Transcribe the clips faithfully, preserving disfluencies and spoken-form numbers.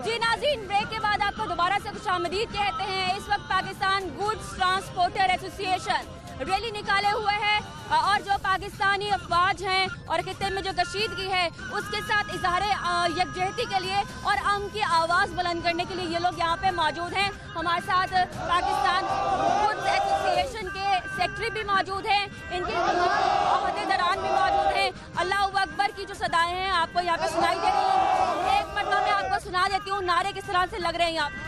जी नाज़रीन, ब्रेक के बाद आपको दोबारा से खुशामदीद कहते हैं। इस वक्त Pakistan goods transporter association rally निकाले हुए है और जो पाकिस्तानी अफवाज हैं और खित्ते में जो कशीदगी है उसके साथ इजहार यकजहती के लिए और अमन की आवाज़ बुलंद करने के लिए ये लोग यहाँ पे मौजूद हैं। हमारे साथ पाकिस्तान गुड्स एसोसिएशन के सेक्रेटरी भी मौजूद हैं, इनके अहदेदारान भी मौजूद हैं। अल्लाह अकबर की जो सदाएं हैं आपको यहाँ पे सुनाई दे रही हैं। एक मरतबा मैं आपको सुना देती हूँ, नारे किस तरह से लग रहे हैं यहाँ।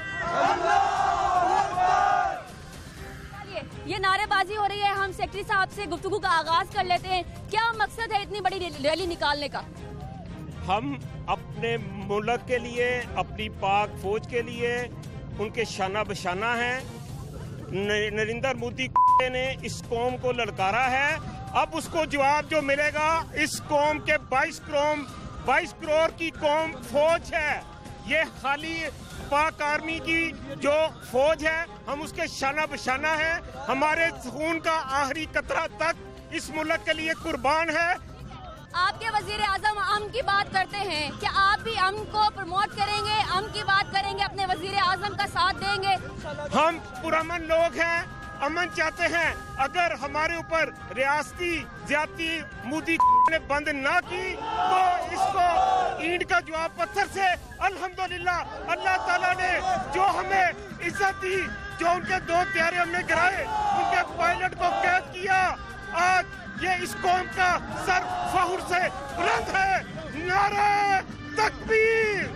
ये नारेबाजी हो रही है। हम सेक्रेटरी साहब से गुफ्तगू का आगाज कर लेते हैं। क्या मकसद है इतनी बड़ी रैली निकालने का? हम अपने मुल्क के लिए, अपनी पाक फौज के लिए उनके शाना बशाना हैं। नरेंद्र मोदी ने इस कौम को ललकारा है, अब उसको जवाब जो मिलेगा। इस कौम के बाईस करोड़ बाईस करोड़ की कौम फौज है। ये खाली पाक आर्मी की जो फौज है, हम उसके शाना बशाना है। हमारे खून का आखिरी कतरा तक इस मुल्क के लिए कुर्बान है। आपके वजीर आजम अमन की बात करते हैं, क्या आप भी अमन को प्रमोट करेंगे, अमन की बात करेंगे, अपने वजीर आजम का साथ देंगे? हम पुरअमन लोग हैं, अमन चाहते हैं। अगर हमारे ऊपर रियासती ज्यादती मोदी ने बंद ना की तो इसको ईंट का जवाब पत्थर से। अल्हम्दुलिल्लाह अल्लाह ताला ने जो हमें इज्जत दी, जो उनके दो प्यारे हमने गिराए, उनके पायलट को कैद किया, आज ये इस कौम का सर फख्र से बुलंद है। नारे तकबीर।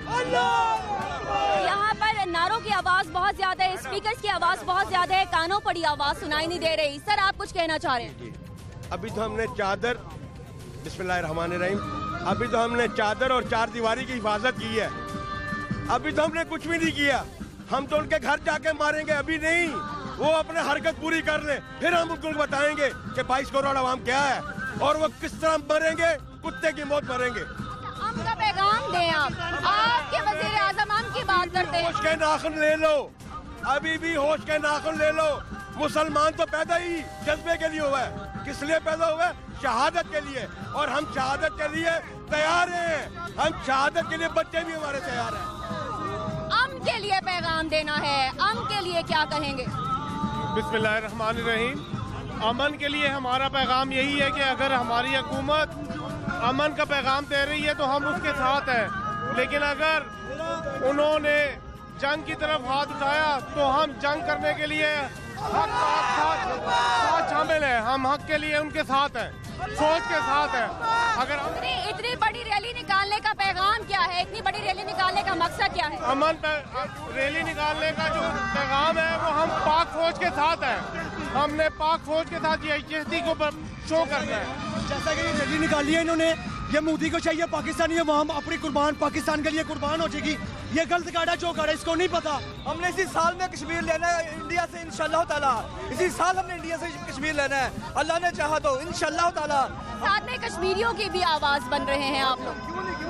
यहाँ पर नारों की आवाज बहुत ज्यादा है, स्पीकर्स की आवाज बहुत ज्यादा है, कानों पड़ी आवाज सुनाई नहीं दे रही। सर आप कुछ कहना चाह रहे हैं? अभी तो हमने चादर, बिस्मिल्लाहिर्रहमानिर्रहीम, अभी तो हमने चादर और चार दीवारी की हिफाजत की है। अभी तो हमने कुछ भी नहीं किया। हम तो उनके घर जाके मारेंगे, अभी नहीं। वो अपने हरकत पूरी कर ले, फिर हम उनको बताएंगे कि बाईस करोड़ आवाम क्या है और वो किस तरह मरेंगे, कुत्ते की मौत मरेंगे। अमन का पैगाम दें आप। आपके वजीर आजम अमन की बात करते हैं। होश के नाखून ले लो, अभी भी होश के नाखून ले लो। मुसलमान तो पैदा ही जज्बे के लिए हुआ है। किस लिए पैदा हुआ है? शहादत के लिए। और हम शहादत के लिए तैयार हैं। हम शहादत के लिए, बच्चे भी हमारे तैयार हैं। अमन के लिए पैगाम देना है, अमन के लिए क्या कहेंगे? बिस्मिल्लाहिर्रहमानिर्रहीम। अमन के लिए हमारा पैगाम यही है कि अगर हमारी हुकूमत अमन का पैगाम दे रही है तो हम उसके साथ हैं, लेकिन अगर उन्होंने जंग की तरफ हाथ उठाया तो हम जंग करने के लिए हक साथ साथ शामिल हैं। हम हक के लिए उनके साथ हैं, सोच के साथ हैं। अगर इतनी इतनी बड़ी रैली निकालने का पैगाम क्या है? इतनी बड़ी रैली निकालने का मकसद क्या है? अमन रैली निकालने का जो पैगाम है वो हम पाक फौज के साथ हैं। हमने पाक फौज के साथ ये यकजहती को शो करना है। जैसा कि ये रैली निकाली है इन्होंने, ये मोदी को चाहिए पाकिस्तानी अवाम अपनी कुर्बान पाकिस्तान के लिए कुर्बान हो जाएगी। ये गलत गाड़ा जो गाड़ा इसको नहीं पता। हमने इसी साल में कश्मीर लेना है इंडिया से इंशाल्लाह ताला। इसी साल हमने इंडिया से कश्मीर लेना है, अल्लाह ने चाहा तो इंशाल्लाह ताला। साथ में कश्मीरियों की भी आवाज बन रहे हैं आप लोग।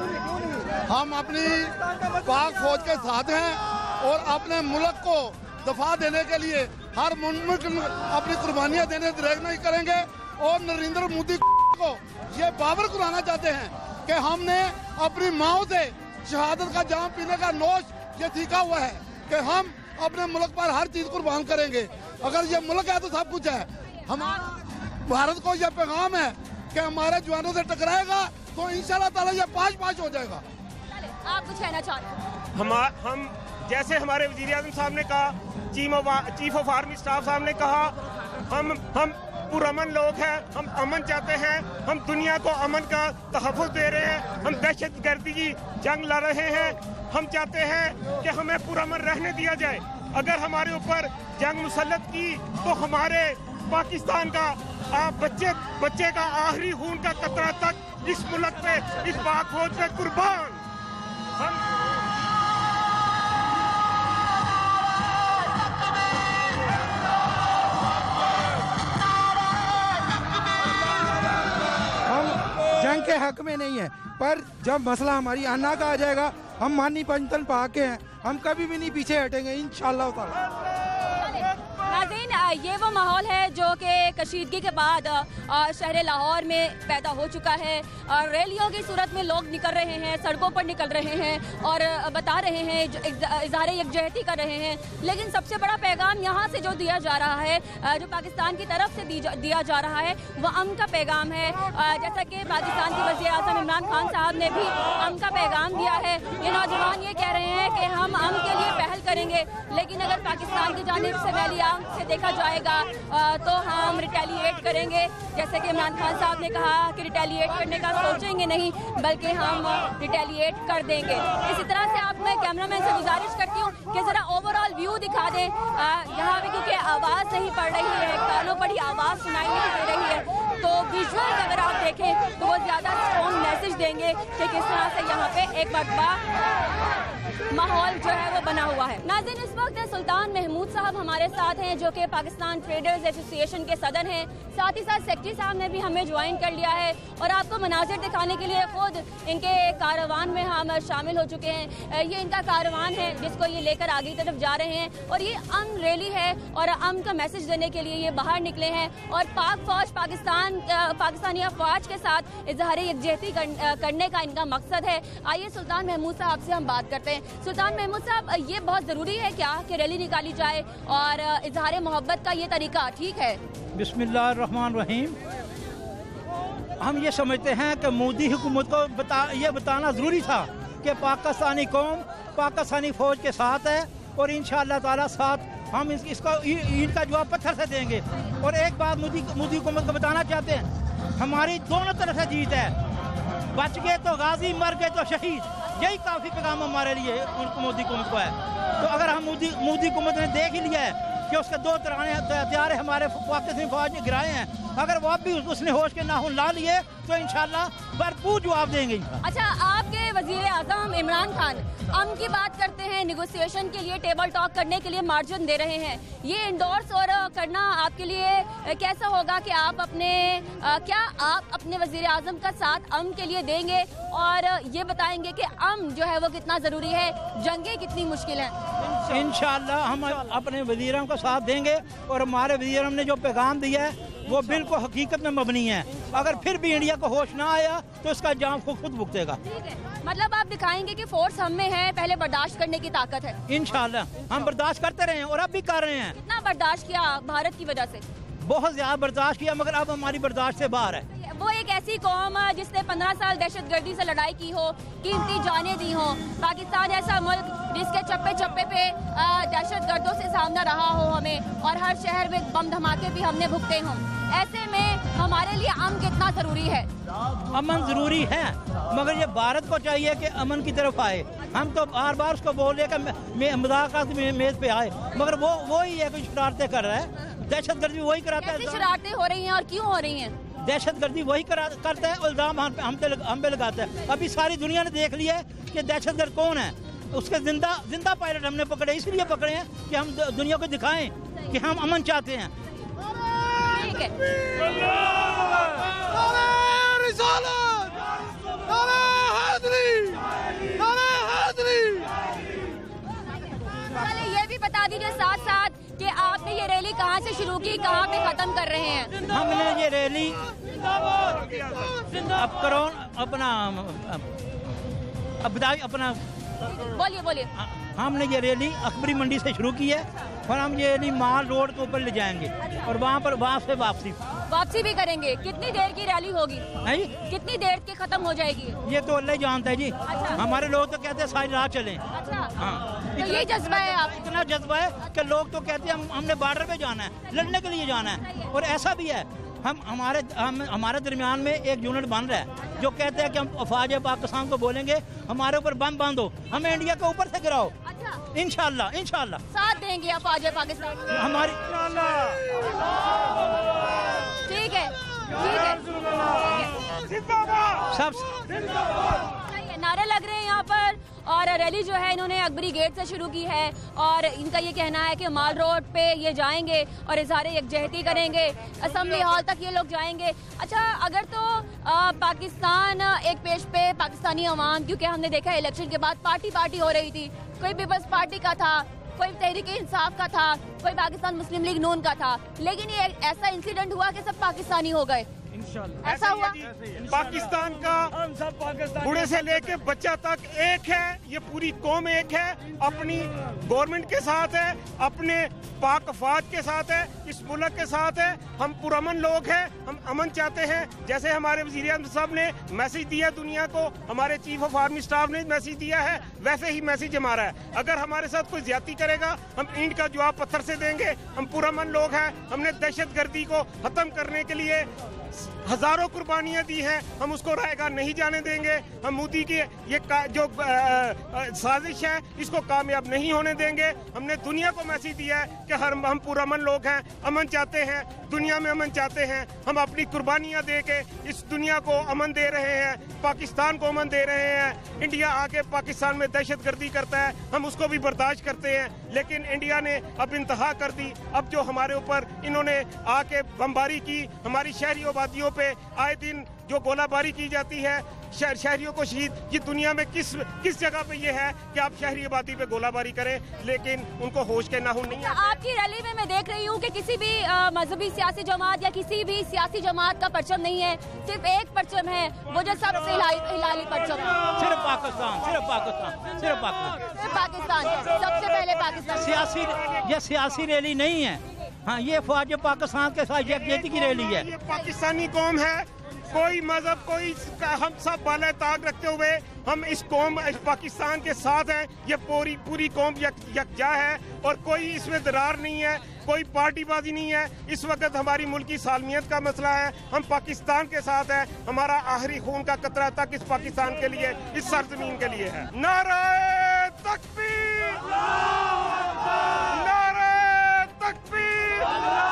हम अपनी पाक फौज के साथ हैं और अपने मुल्क को दफा देने के लिए हर मुमकिन अपनी कुर्बानियां देने नहीं करेंगे। और नरेंद्र मोदी को ये बावर कराना चाहते हैं कि हमने अपनी माओ से शहादत का जाम पीने का नोश ये सीखा हुआ है कि हम अपने मुल्क पर हर चीज कुर्बान करेंगे। अगर ये मुल्क है तो सब कुछ है। हमारा भारत को ये पैगाम है कि हमारे जवानों से टकराएगा तो इंशाल्लाह ताला ये पाँच पाँच हो जाएगा। आप कुछ कहना चाहते हैं? हम हम जैसे हमारे वजीर आज़म साहब ने कहा, चीफ ऑफ आर्मी स्टाफ साहब ने कहा, हम हम पुरअमन लोग हैं, हम अमन चाहते हैं। हम दुनिया को अमन का तहफ़्फ़ुज़ दे रहे हैं। हम दहशत गर्दी की जंग लड़ रहे हैं। हम चाहते हैं कि हमें पुरअमन रहने दिया जाए। अगर हमारे ऊपर जंग मुसल्लत की तो हमारे पाकिस्तान का आप बच्चे बच्चे का आखिरी खून का कतरा तक इस मुल्क पे, इस पाक फौज पे कुर्बान। हम जंग के हक में नहीं है, पर जब मसला हमारी अन्ना का आ जाएगा, हम मानी पंचतन पा के हैं, हम कभी भी नहीं पीछे हटेंगे इंशाल्लाह ताला। नाज़रीन, ये वो माहौल है जो कि कशीदगी के बाद शहर लाहौर में पैदा हो चुका है। रैलियों की सूरत में लोग निकल रहे हैं, सड़कों पर निकल रहे हैं और बता रहे हैं, इज़हार यकजहती कर रहे हैं। लेकिन सबसे बड़ा पैगाम यहाँ से जो दिया जा रहा है, जो पाकिस्तान की तरफ से दिया जा रहा है, वो अमन का पैगाम है। जैसा कि पाकिस्तान के वज़ीर आज़म इमरान खान साहब ने भी अमन का पैगाम दिया है। ये नौजवान ये कह रहे हैं कि हम अमन के लिए पहल करेंगे, लेकिन अगर पाकिस्तान की जानिब से रैली आम से देखा जाएगा तो हम रिटेलिएट करेंगे। जैसे कि इमरान खान साहब ने कहा कि रिटेलिएट करने का सोचेंगे नहीं, बल्कि हम रिटेलिएट कर देंगे। इसी तरह से आप मैं कैमरामैन से गुजारिश करती हूँ कि ज़रा ओवरऑल व्यू दिखा दें। यहाँ पे क्योंकि आवाज़ नहीं पड़ रही है, कानों पर ही आवाज़ सुनाई नहीं दे रही है, तो विजुअल अगर आप देखें तो वो ज़्यादा स्ट्रॉन्ग मैसेज देंगे कि किस तरह से यहाँ पे एक मरतबा माहौल जो है वो बना हुआ है। नाज़रीन, इस वक्त सुल्तान महमूद साहब हमारे साथ हैं, जो कि पाकिस्तान ट्रेडर्स एसोसिएशन के सदर हैं। साथ ही साथ सेक्रेटरी साहब ने भी हमें ज्वाइन कर लिया है और आपको मनाजिर दिखाने के लिए खुद इनके कारवान में हम शामिल हो चुके हैं। ये इनका कारवान है जिसको ये लेकर आगे की तरफ जा रहे हैं और ये अमन रैली है और अमन का मैसेज देने के लिए ये बाहर निकले हैं। और पाक फौज पाकिस्तान पाकिस्तानी अफवाज के साथ इज़हार यकजहती करने का इनका मकसद है। आइए सुल्तान महमूद साहब से हम बात करते हैं। सुल्तान महमूद साहब, ये बहुत ज़रूरी है क्या कि रैली निकाली जाए और इज़हार मोहब्बत का ये तरीका ठीक है? बिस्मिल्लाहिर्रहमानिर्रहीम। हम ये समझते हैं कि मोदी हुकूमत को बता ये बताना ज़रूरी था कि पाकिस्तानी कौम पाकिस्तानी फ़ौज के साथ है और इंशाअल्लाह ताला साथ हम इस, इसका ईद का जवाब पत्थर से देंगे। और एक बात मोदी मोदी हुकूमत को बताना चाहते हैं, हमारी दोनों तरफ से जीत है। बच गए तो गाजी, मर गए तो शहीद। यही काफ़ी पैगाम हमारे लिए मोदी हुकूमत को है। तो अगर हम मोदी मोदी हुकूमत ने देख ही लिया है कि उसके दो तराने हथियार हमारे पाकिस्तानी फौज ने गिराए हैं, अगर वो भी उसने होश के नाखून ला लिए तो इंशाल्लाह भरपूर जवाब देंगे। अच्छा, आपके वजीर आज़म इमरान खान अमन की बात करते हैं, नेगोशिएशन के लिए, टेबल टॉक करने के लिए मार्जिन दे रहे हैं। ये इंडोर्स और करना आपके लिए कैसा होगा कि आप अपने आ, क्या आप अपने वजीर आज़म का साथ अमन के लिए देंगे और ये बताएंगे कि अमन जो है वो कितना ज़रूरी है, जंगें कितनी मुश्किल हैं? इंशाल्लाह हम अपने वजीरों का साथ देंगे और हमारे वजीरों ने जो पैगाम दिया है वो बिल्कुल हकीकत में मबनी है। अगर फिर भी इंडिया को होश ना आया तो इसका जाम को खुद भुगतेगा। मतलब आप दिखाएंगे कि फोर्स हम में है, पहले बर्दाश्त करने की ताकत है। इंशाल्लाह हम बर्दाश्त करते रहे हैं और अब भी कर रहे हैं। कितना बर्दाश्त किया भारत की वजह से? बहुत ज्यादा बर्दाश्त किया, मगर अब हमारी बर्दाश्त से बाहर है। वो एक ऐसी कौम जिसने पंद्रह साल दहशतगर्दी से लड़ाई की हो, कीमती जानें दी हो। पाकिस्तान ऐसा मुल्क जिसके चप्पे चप्पे पे दहशतगर्दों से सामना रहा हो हमें, और हर शहर में बम धमाके भी हमने भुगते हों। ऐसे में हमारे लिए अमन कितना जरूरी है? अमन जरूरी है, मगर ये भारत को चाहिए कि अमन की तरफ आए। हम तो बार बार उसको बोल रहे कि मुदाखलत मेज पे आए, मगर वो वही है कुछ शरारतें कर रहा है। दहशतगर्दी वही कराता है। शरारतें हो रही हैं और क्यों हो रही हैं? दहशतगर्दी वही करता है, इल्जाम हम पे हम पे हम पे लगाता है। अभी सारी दुनिया ने देख लिया है कि दहशतगर्द कौन है। उसके जिंदा जिंदा पायलट हमने पकड़े, इसलिए पकड़े हैं कि हम दुनिया को दिखाएं कि हम अमन चाहते हैं। ठीक है। ये भी बता दीजिए साथ साथ कि आपने ये रैली कहाँ से शुरू की, कहाँ पे खत्म कर रहे हैं? हमने ये रैली अब करोन अपना अबदाई अपना बोलिए बोलिए हमने ये रैली अकबरी मंडी से शुरू की है और हम ये रैली माल रोड के ऊपर ले जाएंगे और वहाँ पर वहाँ से वापसी वापसी भी करेंगे। कितनी देर की रैली होगी? नहीं, कितनी देर के खत्म हो जाएगी? ये तो अल्लाह ही जानता है जी। अच्छा। हमारे लोग तो कहते हैं सारी रात चलें। अच्छा। हाँ, तो ये जज्बा है आप? इतना जज्बा है कि लोग तो कहते हैं हम हमने बॉर्डर पे जाना है, लड़ने के लिए जाना है। और ऐसा भी है, हम हमारे हम हमारे दरमियान में एक यूनिट बन रहा है जो कहते हैं कि हम अफवाज पाकिस्तान को बोलेंगे हमारे ऊपर बम बांधो, हमें इंडिया के ऊपर से गिराओ। अच्छा। इंशाल्लाह इंशाल्लाह साथ देंगे अफवाज पाकिस्तान हमारी। ठीक है ठीक है, सब नारे लग रहे हैं यहाँ पर। और रैली जो है इन्होंने अकबरी गेट से शुरू की है और इनका ये कहना है कि माल रोड पे ये जाएंगे और इज़हार यकजहती करेंगे, असेंबली हॉल तक ये लोग जाएंगे। अच्छा, अगर तो आ, पाकिस्तान एक पेश पे पाकिस्तानी अवाम, क्योंकि हमने देखा इलेक्शन के बाद पार्टी पार्टी हो रही थी, कोई पीपल्स पार्टी का था, کوئی تحریک انصاف کا تھا, کوئی پاکستان مسلم لیگ نون کا تھا, لیکن یہ ایسا انسیڈنٹ ہوا کہ سب پاکستانی ہو گئے. ایسا ہوا پاکستان کا بوڑھے سے لے کے بچہ تک ایک ہے, یہ پوری قوم ایک ہے, اپنی گورنمنٹ کے ساتھ ہے, اپنے پاک افواج کے ساتھ ہے, اس ملک کے ساتھ ہے. ہم پرامن لوگ ہیں, ہم امن چاہتے ہیں. جیسے ہمارے وزیر اعظم صاحب نے میسج دیا دنیا کو, ہمارے چیف آف آرمی اسٹاف نے میسج دیا ہے, ویسے ہی میسج ہمارا ہے. اگر ہمارے ساتھ کوئی زیادتی کرے گا ہم اینٹ کا جواب پتھر سے دیں گے. ہم پرامن لوگ ہیں, ہم نے دہشت گردی کو ختم کرنے کے لیے ہزاروں قربانیاں دی ہیں, ہم اس کو رائے گاہ نہیں جانے دیں گے. ہم مودی کی یہ جو سازش ہے اس کو کامیاب نہیں ہونے دیں گے. ہم نے دنیا کو میسج دیا ہے کہ ہم ہم پرامن لوگ ہیں, امن چاہتے ہیں, دنیا میں امن چاہتے ہیں. ہم اپنی قربانیاں دے کے اس دنیا کو امن دے رہے ہیں, پاکستان کو امن دے رہے ہیں. انڈیا آ کے پاکستان میں دہشت گردی کرتا ہے, ہم اس کو بھی برداشت کرتے ہیں, لیکن انڈیا نے اب انتہا کر دی. اب جو ہمارے اوپر انہوں نے آ کے بمباری کی, ہماری شہری آبادیوں پہ آئے دن جو گولہ باری کی جاتی ہے, شہر شہریوں کو شہید, یہ دنیا میں کس کس جگہ پہ یہ ہے کہ آپ شہری آبادی پہ گولہ باری کریں, لیکن ان کو ہوش کے ناخن نہیں ہے. آپ کی ریلی میں میں دیکھ رہی ہوں کہ کسی بھی مذہبی سیاسی جماعت یا کسی بھی سیاسی جماعت کا پرچم نہیں ہے, صرف ایک پرچم ہے, وہ جو سب سے ہلالی پرچم ہے, صرف پاکستان, صرف پاکستان, صرف پاکستان, صرف پاکستان, سب سے پہلے پاکستان. سیاسی یہ سیاسی ریلی نہیں ہے, ہاں یہ فوج پاکستان کے ساتھ یکجہتی کی ریلی ہے. یہ پاکستانی قوم ہے, کوئی مذہب, کوئی, ہم سب بالائے طاق رکھتے ہوئے ہم اس قوم پاکستان کے ساتھ ہیں. یہ پوری پوری قوم یکجا ہے اور کوئی اس میں درار نہیں ہے, کوئی پارٹی بازی نہیں ہے. اس وقت ہماری ملکی سالمیت کا مسئلہ ہے, ہم پاکستان کے ساتھ ہیں. ہمارا آخری خون کا قطرہ تک اس پاکستان کے لیے, اس سرزمین کے لیے ہے. نعرہ تکبیر, نعرہ تکبیر,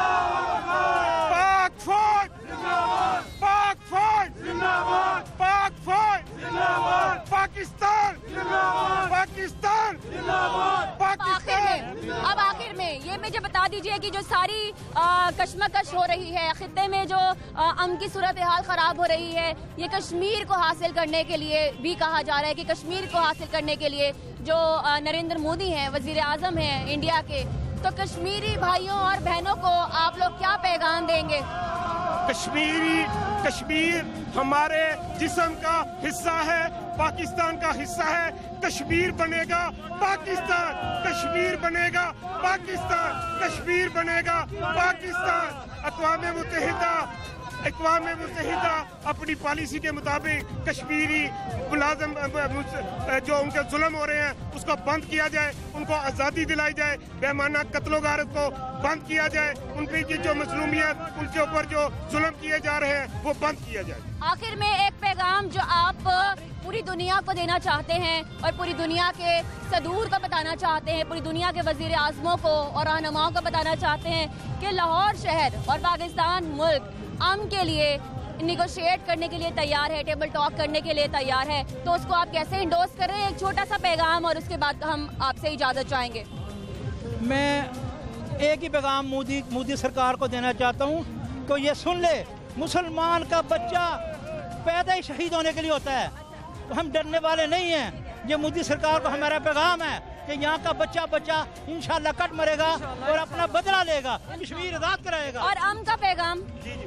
پاک فوج, پاک فوج, پاک فوج, پاکستان, پاکستان, پاکستان. اب آخر میں یہ مجھے بتا دیجئے کہ جو ساری کشمکش ہو رہی ہے خطے میں, جو امن کی صورتحال خراب ہو رہی ہے, یہ کشمیر کو حاصل کرنے کے لیے بھی کہا جا رہا ہے کہ کشمیر کو حاصل کرنے کے لیے جو نریندر مودی ہیں, وزیر اعظم ہیں انڈیا کے, تو کشمیری بھائیوں اور بہنوں کو آپ لوگ کیا پیغام دیں گے؟ کشمیری کشمیر ہمارے جسم کا حصہ ہے, پاکستان کا حصہ ہے. کشمیر بنے گا پاکستان, کشمیر بنے گا پاکستان, کشمیر بنے گا پاکستان. اقوام متحدہ اقوام متحدہ اپنی پالیسی کے مطابق کشمیری ملازم جو ان کے ظلم ہو رہے ہیں اس کو بند کیا جائے, ان کو آزادی دلائی جائے, بیمانہ قتل و غارت کو بند کیا جائے, ان پہ کی جو مظلومیت, ان کے اوپر جو ظلم کیے جا رہے ہیں وہ بند کیا جائے. آخر میں ایک پیغام جو آپ پوری دنیا کو دینا چاہتے ہیں اور پوری دنیا کے صدور کو بتانا چاہتے ہیں, پوری دنیا کے وزیر اعظموں کو اور رہنماؤں کو بتانا چاہتے ہیں کہ لاہور شہر اور پاکستان ملک امن کے لیے نیگوشیٹ کرنے کے لیے تیار ہے, ٹیبل ٹاک کرنے کے لیے تیار ہے, تو اس کو آپ کیسے انڈورس کر رہے ہیں؟ ایک چھوٹا سا پیغام اور اس کے بعد ہم آپ سے اجازت چاہیں گے. میں ایک ہی پیغام مودی مودی سرکار کو دینا چاہتا ہوں کہ یہ سن لے, مسلمان کا بچہ پیدا ہی شہید ہونے کے لیے ہوتا ہے, تو ہم ڈرنے والے نہیں ہیں. یہ مودی سرکار کو ہمارا پیغام ہے کہ یہاں کا بچہ بچہ انشاءاللہ کٹ مرے گا اور اپنا بدلہ لے گا, کشمیر آزاد کرائے گا. اور امن کا پیغام,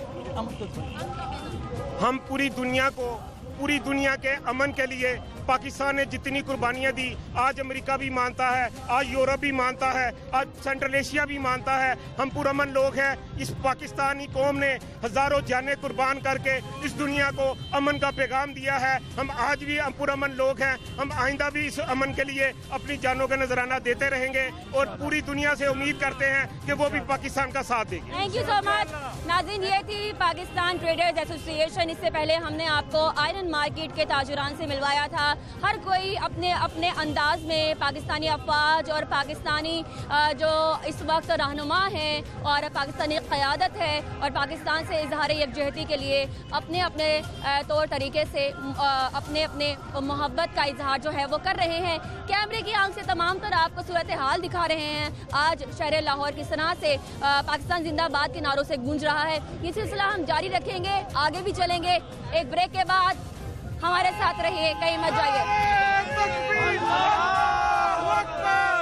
ہم پوری دنیا کو, پوری دنیا کے امن کے لیے پاکستان نے جتنی قربانیاں دی, آج امریکہ بھی مانتا ہے, آج یورپ بھی مانتا ہے, آج سینٹرل ایشیا بھی مانتا ہے. ہم پرامن لوگ ہیں. اس پاکستانی قوم نے ہزاروں جانیں قربان کر کے اس دنیا کو امن کا پیغام دیا ہے. ہم آج بھی ہم پرامن لوگ ہیں. ہم آئندہ بھی اس امن کے لیے اپنی جانوں کا نذرانہ دیتے رہیں گے اور پوری دنیا سے امید کرتے ہیں کہ وہ بھی پاکستان کا ساتھ دے گی. Thank you so much. ناظرین, یہ تھی پاکستان ٹریڈرز ایسوسی ایشن. اس سے پہلے ہم نے آپ کو آئرن مارکیٹ کے تاجران سے ملوایا تھا. ہر کوئی اپنے اپنے انداز میں پاکستانی افواج اور پاکستانی جو اس وقت رہنما ہیں اور پاکستانی قیادت ہے اور پاکستان سے اظہار یکجہتی کے لیے اپنے اپنے طور طریقے سے اپنے اپنے محبت کا اظہار جو ہے وہ کر رہے ہیں. کیمرے کی آنکھ سے تمام تر آپ کو صورتحال دکھا رہے ہیں. آج شہر لاہور کی صنعت سے پاکستان زندہ باد کے نعروں سے گونج رہا ہے. یہ سلسلہ ہم جاری رکھیں گے, آگے بھی چلیں گے. ایک بریک کے بعد ہمارے ساتھ رہیے, کہیں مت جائیے.